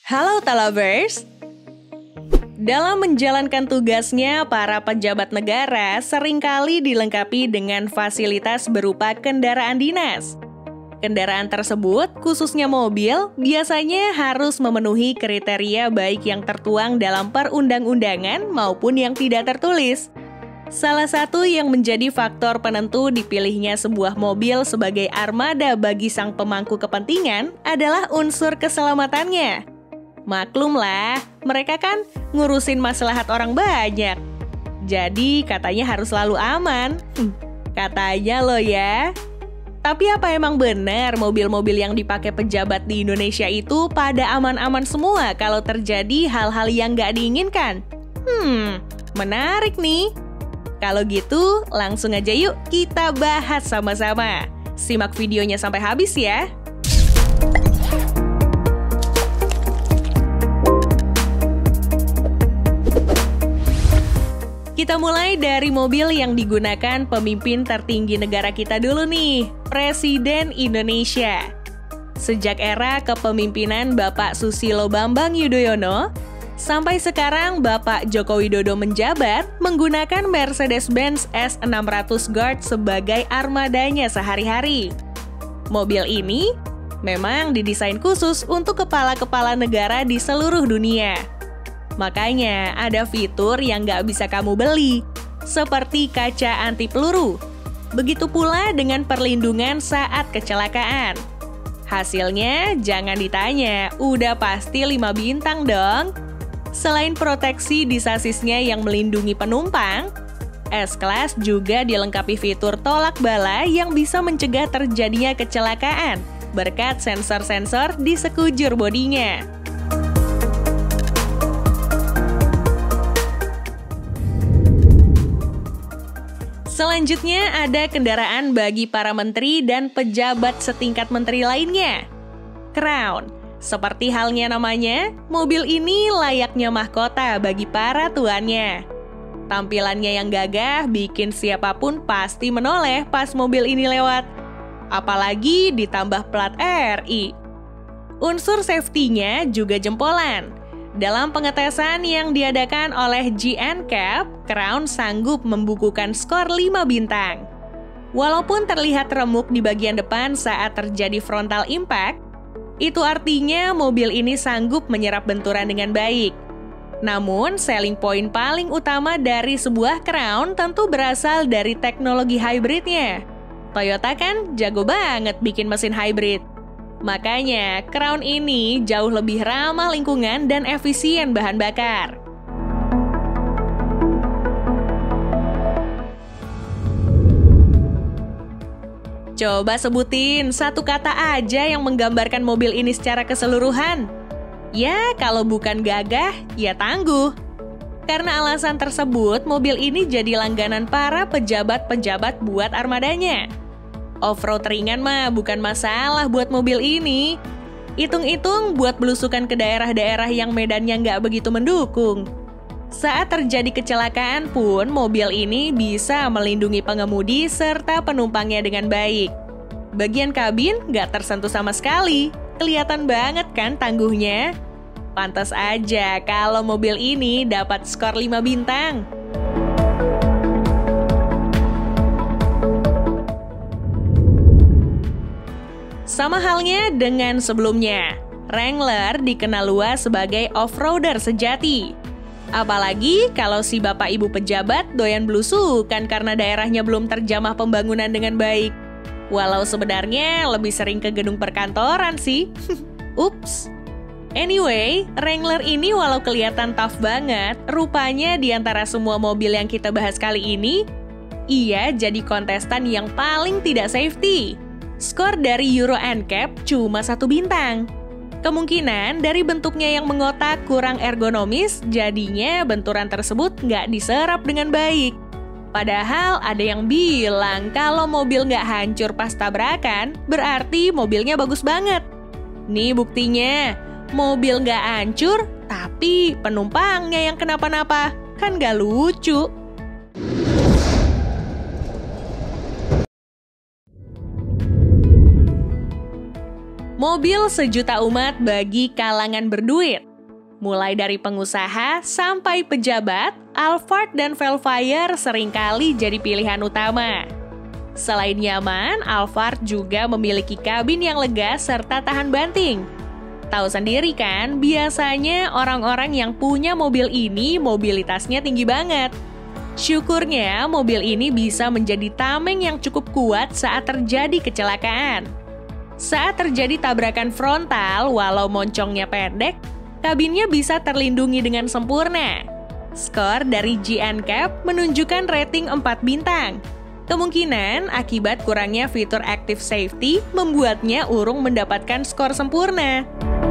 Halo Talovers! Dalam menjalankan tugasnya, para pejabat negara seringkali dilengkapi dengan fasilitas berupa kendaraan dinas. Kendaraan tersebut, khususnya mobil, biasanya harus memenuhi kriteria baik yang tertuang dalam perundang-undangan maupun yang tidak tertulis. Salah satu yang menjadi faktor penentu dipilihnya sebuah mobil sebagai armada bagi sang pemangku kepentingan adalah unsur keselamatannya. Maklumlah, mereka kan ngurusin maslahat orang banyak. Jadi katanya harus selalu aman. Katanya loh ya. Tapi apa emang benar mobil-mobil yang dipakai pejabat di Indonesia itu pada aman-aman semua kalau terjadi hal-hal yang nggak diinginkan? Menarik nih. Kalau gitu, langsung aja yuk kita bahas sama-sama. Simak videonya sampai habis ya. Kita mulai dari mobil yang digunakan pemimpin tertinggi negara kita dulu nih, Presiden Indonesia. Sejak era kepemimpinan Bapak Susilo Bambang Yudhoyono, sampai sekarang Bapak Joko Widodo menjabat menggunakan Mercedes-Benz S600 Guard sebagai armadanya sehari-hari. Mobil ini memang didesain khusus untuk kepala-kepala negara di seluruh dunia. Makanya ada fitur yang nggak bisa kamu beli, seperti kaca anti peluru. Begitu pula dengan perlindungan saat kecelakaan. Hasilnya jangan ditanya, udah pasti 5 bintang dong. Selain proteksi di sasisnya yang melindungi penumpang, S-Class juga dilengkapi fitur tolak bala yang bisa mencegah terjadinya kecelakaan berkat sensor-sensor di sekujur bodinya. Selanjutnya ada kendaraan bagi para menteri dan pejabat setingkat menteri lainnya. Crown. Seperti halnya namanya, mobil ini layaknya mahkota bagi para tuannya. Tampilannya yang gagah bikin siapapun pasti menoleh pas mobil ini lewat. Apalagi ditambah plat RI. Unsur safety-nya juga jempolan. Dalam pengetesan yang diadakan oleh GNCAP, Crown sanggup membukukan skor 5 bintang. Walaupun terlihat remuk di bagian depan saat terjadi frontal impact, itu artinya mobil ini sanggup menyerap benturan dengan baik. Namun, selling point paling utama dari sebuah Crown tentu berasal dari teknologi hybridnya. Toyota kan jago banget bikin mesin hybrid. Makanya, Crown ini jauh lebih ramah lingkungan dan efisien bahan bakar. Coba sebutin satu kata aja yang menggambarkan mobil ini secara keseluruhan. Ya, kalau bukan gagah, ya tangguh. Karena alasan tersebut, mobil ini jadi langganan para pejabat-pejabat buat armadanya. Off-road ringan mah bukan masalah buat mobil ini. Hitung-hitung buat belusukan ke daerah-daerah yang medannya nggak begitu mendukung. Saat terjadi kecelakaan pun, mobil ini bisa melindungi pengemudi serta penumpangnya dengan baik. Bagian kabin nggak tersentuh sama sekali. Kelihatan banget kan tangguhnya? Pantas aja kalau mobil ini dapat skor 5 bintang. Sama halnya dengan sebelumnya, Wrangler dikenal luas sebagai off-roader sejati. Apalagi kalau si bapak ibu pejabat doyan belusukan karena daerahnya belum terjamah pembangunan dengan baik. Walau sebenarnya lebih sering ke gedung perkantoran sih. Ups. Anyway, Wrangler ini walau kelihatan tough banget, rupanya di antara semua mobil yang kita bahas kali ini, ia jadi kontestan yang paling tidak safety. Skor dari Euro NCAP cuma 1 bintang. Kemungkinan dari bentuknya yang mengotak kurang ergonomis, jadinya benturan tersebut nggak diserap dengan baik. Padahal ada yang bilang kalau mobil nggak hancur pas tabrakan, berarti mobilnya bagus banget. Nih buktinya, mobil nggak hancur, tapi penumpangnya yang kenapa-napa. Kan nggak lucu. Mobil sejuta umat bagi kalangan berduit. Mulai dari pengusaha sampai pejabat, Alphard dan Vellfire seringkali jadi pilihan utama. Selain nyaman, Alphard juga memiliki kabin yang lega serta tahan banting. Tahu sendiri kan, biasanya orang-orang yang punya mobil ini mobilitasnya tinggi banget. Syukurnya, mobil ini bisa menjadi tameng yang cukup kuat saat terjadi kecelakaan. Saat terjadi tabrakan frontal, walau moncongnya pendek, kabinnya bisa terlindungi dengan sempurna. Skor dari G-NCAP menunjukkan rating 4 bintang. Kemungkinan akibat kurangnya fitur Active Safety membuatnya urung mendapatkan skor sempurna.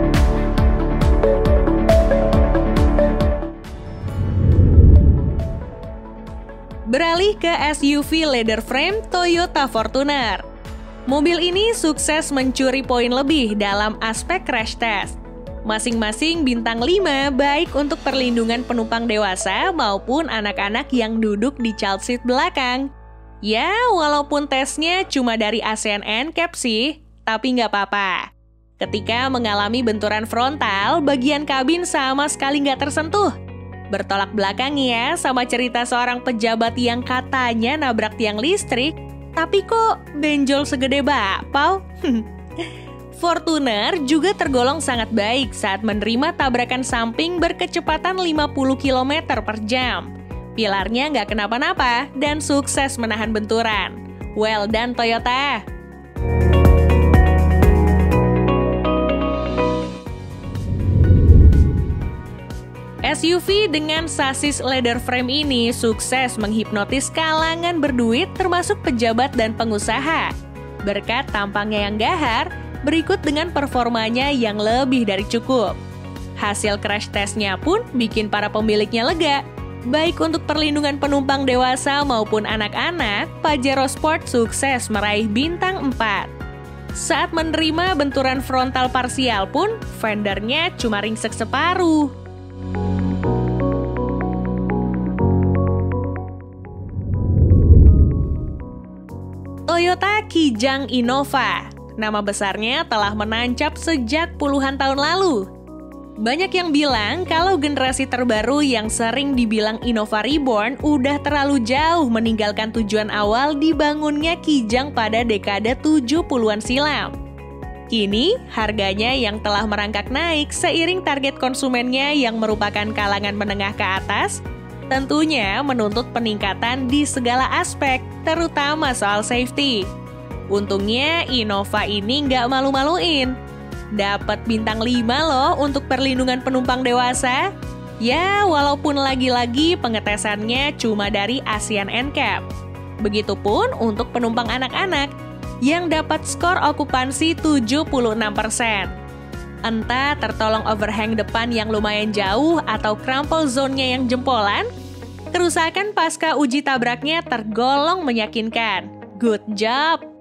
Beralih ke SUV leather frame Toyota Fortuner. Mobil ini sukses mencuri poin lebih dalam aspek crash test. Masing-masing bintang 5 baik untuk perlindungan penumpang dewasa maupun anak-anak yang duduk di child seat belakang. Ya, walaupun tesnya cuma dari ASEAN NCAP sih, tapi nggak apa-apa. Ketika mengalami benturan frontal, bagian kabin sama sekali nggak tersentuh. Bertolak belakang ya sama cerita seorang pejabat yang katanya nabrak tiang listrik, tapi kok benjol segede bakpao? Fortuner juga tergolong sangat baik saat menerima tabrakan samping berkecepatan 50 km per jam. Pilarnya nggak kenapa-napa dan sukses menahan benturan. Well done Toyota! SUV dengan sasis leather frame ini sukses menghipnotis kalangan berduit termasuk pejabat dan pengusaha. Berkat tampangnya yang gahar, berikut dengan performanya yang lebih dari cukup. Hasil crash testnya pun bikin para pemiliknya lega. Baik untuk perlindungan penumpang dewasa maupun anak-anak, Pajero Sport sukses meraih bintang 4. Saat menerima benturan frontal parsial pun, fendernya cuma ringsek separuh. Toyota Kijang Innova. Nama besarnya telah menancap sejak puluhan tahun lalu. Banyak yang bilang kalau generasi terbaru yang sering dibilang Innova Reborn udah terlalu jauh meninggalkan tujuan awal dibangunnya Kijang pada dekade 70-an silam. Kini, harganya yang telah merangkak naik seiring target konsumennya yang merupakan kalangan menengah ke atas, tentunya menuntut peningkatan di segala aspek, terutama soal safety. Untungnya Innova ini nggak malu-maluin. Dapat bintang 5 loh untuk perlindungan penumpang dewasa. Ya, walaupun lagi-lagi pengetesannya cuma dari ASEAN NCAP. Begitupun untuk penumpang anak-anak yang dapat skor okupansi 76%. Entah tertolong overhang depan yang lumayan jauh atau crumple zone-nya yang jempolan, kerusakan pasca uji tabraknya tergolong meyakinkan. Good job!